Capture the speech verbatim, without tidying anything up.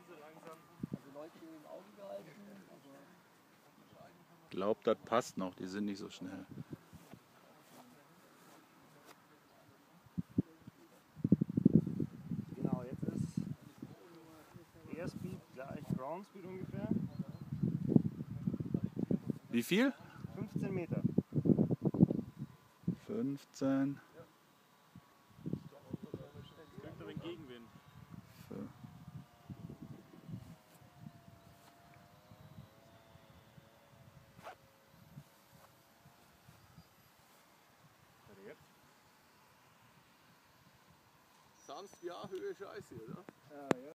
Ich glaube, das passt noch, die sind nicht so schnell. Genau, jetzt ist Airspeed gleich Groundspeed ungefähr. Wie viel? fünfzehn Meter. fünfzehn. Es könnte aber ein Gegenwind. Für Sonst ja, Höhe scheiße, oder? Ja, ja.